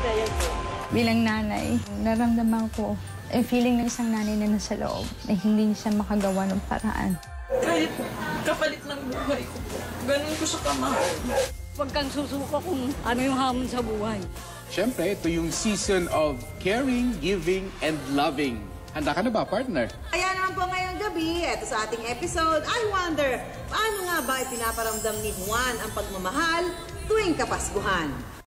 Bilang nanay, naramdaman ko feeling ng isang nanay na nasa loob na hindi siya makagawa ng paraan. Kahit kapalit ng buhay ko po, ganun ko siya kamahal. Huwag kang susuko kung ano yung hamon sa buhay. Siyempre, ito yung season of caring, giving, and loving. Handa ka na ba, partner? Kaya naman po ngayong gabi, eto sa ating episode, I wonder, paano nga ba ipinaparamdam ni Juan ang pagmamahal tuwing Kapaskuhan?